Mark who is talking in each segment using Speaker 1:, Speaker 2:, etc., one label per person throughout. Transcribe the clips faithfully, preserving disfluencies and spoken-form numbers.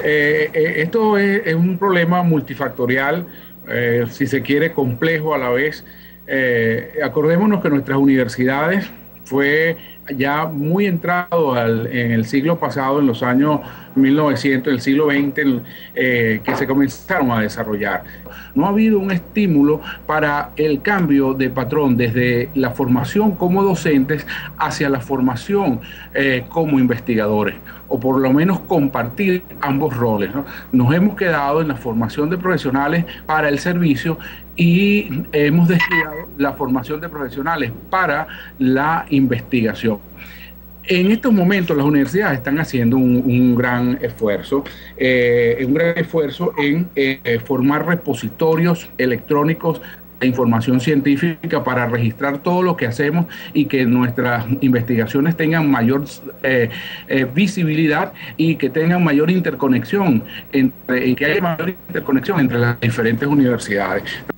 Speaker 1: Eh, eh, esto es, es un problema multifactorial, eh, si se quiere, complejo a la vez. Eh, acordémonos que nuestras universidades fue ya muy entrado al, en el siglo pasado, en los años mil novecientos, el siglo veinte, eh, que se comenzaron a desarrollar. No ha habido un estímulo para el cambio de patrón desde la formación como docentes hacia la formación eh, como investigadores, o por lo menos compartir ambos roles, ¿no? Nos hemos quedado en la formación de profesionales para el servicio y hemos descuidado la formación de profesionales para la investigación. En estos momentos las universidades están haciendo un, un gran esfuerzo, eh, un gran esfuerzo en eh, formar repositorios electrónicos de información científica para registrar todo lo que hacemos y que nuestras investigaciones tengan mayor eh, eh, visibilidad y que tengan mayor interconexión, entre, y que haya mayor interconexión entre las diferentes universidades.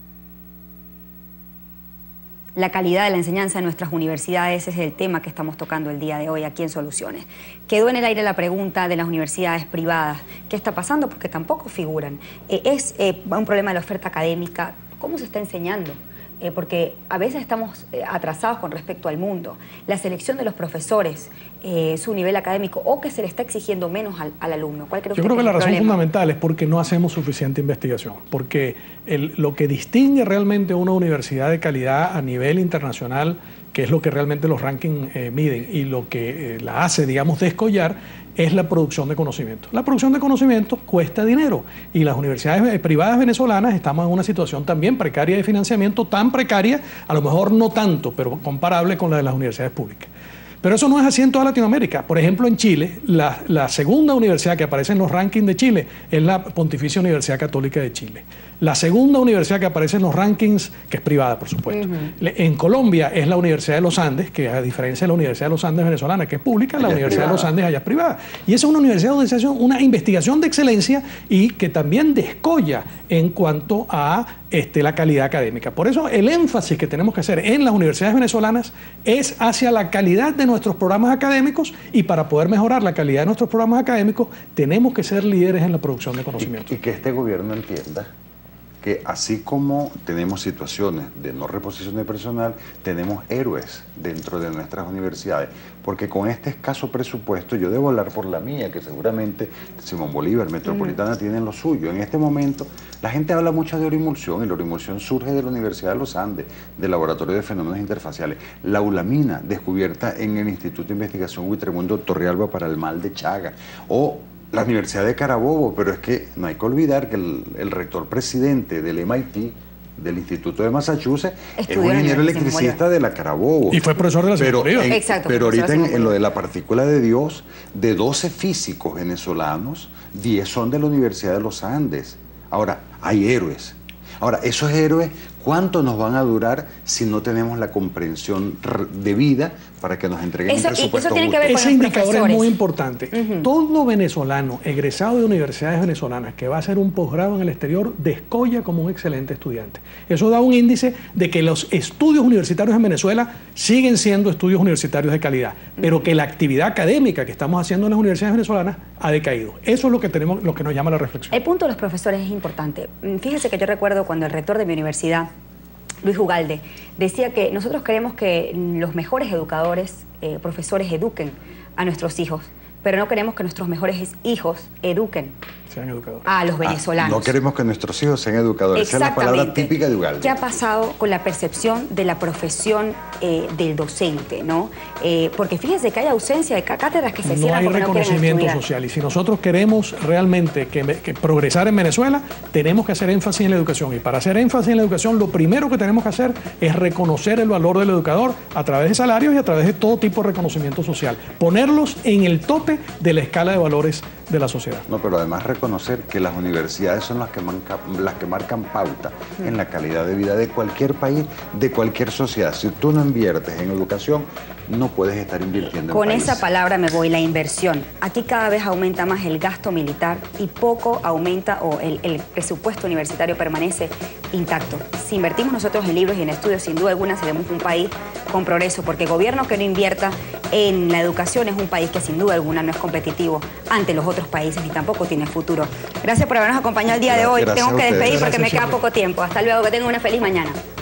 Speaker 2: La calidad de la enseñanza en nuestras universidades es el tema que estamos tocando el día de hoy aquí en Soluciones. Quedó en el aire la pregunta de las universidades privadas. ¿Qué está pasando? Porque tampoco figuran. Eh, ¿Es eh, un problema de la oferta académica? ¿Cómo se está enseñando? Eh, porque a veces estamos eh, atrasados con respecto al mundo. La selección de los profesores, eh, su nivel académico, o que se le está exigiendo menos al, al alumno. ¿Cuál creo
Speaker 3: Yo
Speaker 2: que
Speaker 3: creo que la razón
Speaker 2: problema?
Speaker 3: fundamental es porque no hacemos suficiente investigación, porque el, lo que distingue realmente a una universidad de calidad a nivel internacional, que es lo que realmente los rankings eh, miden y lo que eh, la hace, digamos, descollar, es la producción de conocimiento. La producción de conocimiento cuesta dinero y las universidades privadas venezolanas estamos en una situación también precaria de financiamiento, tan precaria, a lo mejor no tanto, pero comparable con la de las universidades públicas. Pero eso no es así en toda Latinoamérica. Por ejemplo, en Chile, la, la segunda universidad que aparece en los rankings de Chile es la Pontificia Universidad Católica de Chile. La segunda universidad que aparece en los rankings, que es privada, por supuesto, uh-huh. en Colombia es la Universidad de los Andes, que a diferencia de la Universidad de los Andes venezolana, que es pública, la Universidad de los Andes allá es privada. Y esa es una universidad donde se hace una investigación de excelencia y que también descolla en cuanto a este, la calidad académica. Por eso el énfasis que tenemos que hacer en las universidades venezolanas es hacia la calidad de nuestros programas académicos, y para poder mejorar la calidad de nuestros programas académicos tenemos que ser líderes en la producción de conocimiento.
Speaker 4: Y, y que este gobierno entienda que así como tenemos situaciones de no reposición de personal, tenemos héroes dentro de nuestras universidades, porque con este escaso presupuesto, yo debo hablar por la mía, que seguramente Simón Bolívar, Metropolitana, uh-huh. tienen lo suyo. En este momento, la gente habla mucho de Orimulsión, y la Orimulsión surge de la Universidad de los Andes, del Laboratorio de Fenómenos Interfaciales. La Ulamina, descubierta en el Instituto de Investigación Huitremundo Torrealba para el mal de Chagas, o la Universidad de Carabobo, pero es que no hay que olvidar que el, el rector presidente del M I T, del Instituto de Massachusetts, Estudió es un ingeniero electricista de la Carabobo.
Speaker 3: Y fue profesor de la
Speaker 4: Pero, en,
Speaker 2: Exacto,
Speaker 4: pero ahorita en, en lo de la partícula de Dios, de doce físicos venezolanos, diez son de la Universidad de los Andes. Ahora, hay héroes. Ahora, esos héroes, ¿cuánto nos van a durar si no tenemos la comprensión debida para que nos entreguen
Speaker 2: eso,
Speaker 4: un presupuesto
Speaker 2: eso tiene que ver con
Speaker 3: Ese
Speaker 2: los
Speaker 3: indicador
Speaker 2: profesores.
Speaker 3: es muy importante. Uh-huh. Todo venezolano egresado de universidades venezolanas que va a hacer un posgrado en el exterior descolla como un excelente estudiante. Eso da un índice de que los estudios universitarios en Venezuela siguen siendo estudios universitarios de calidad, uh-huh. pero que la actividad académica que estamos haciendo en las universidades venezolanas ha decaído. Eso es lo que tenemos, lo que nos llama la reflexión.
Speaker 2: El punto de los profesores es importante. Fíjese que yo recuerdo cuando el rector de mi universidad, Luis Ugalde, decía que nosotros queremos que los mejores educadores, eh, profesores, eduquen a nuestros hijos, pero no queremos que nuestros mejores hijos eduquen
Speaker 3: sean educadores.
Speaker 2: a los venezolanos.
Speaker 4: Ah, no queremos que nuestros hijos sean educadores. Esa es la palabra típica de Ugalde.
Speaker 2: ¿Qué ha pasado con la percepción de la profesión eh, del docente, ¿no? Eh, porque fíjense que hay ausencia de cátedras que se cierran porque no quieren estudiar.
Speaker 3: No hay reconocimiento social, y si nosotros queremos realmente que, que progresar en Venezuela, tenemos que hacer énfasis en la educación, y para hacer énfasis en la educación, lo primero que tenemos que hacer es reconocer el valor del educador a través de salarios y a través de todo tipo de reconocimiento social, ponerlos en el tope de la escala de valores de la sociedad.
Speaker 4: No, pero además reconocer que las universidades son las que, manca, las que marcan pauta mm. en la calidad de vida de cualquier país, de cualquier sociedad. Si tú no inviertes en educación, no puedes estar invirtiendo en
Speaker 2: Con
Speaker 4: país.
Speaker 2: esa palabra me voy, la inversión. Aquí cada vez aumenta más el gasto militar y poco aumenta, o el, el presupuesto universitario permanece intacto. Si invertimos nosotros en libros y en estudios, sin duda alguna seremos un país con progreso, porque gobierno que no invierta en la educación es un país que sin duda alguna no es competitivo ante los otros otros países y tampoco tiene futuro. Gracias por habernos acompañado el día de hoy.
Speaker 4: Gracias
Speaker 2: Tengo que despedir porque
Speaker 3: Gracias,
Speaker 2: me queda
Speaker 3: Silvia.
Speaker 2: poco tiempo. Hasta luego, que tengan una feliz mañana.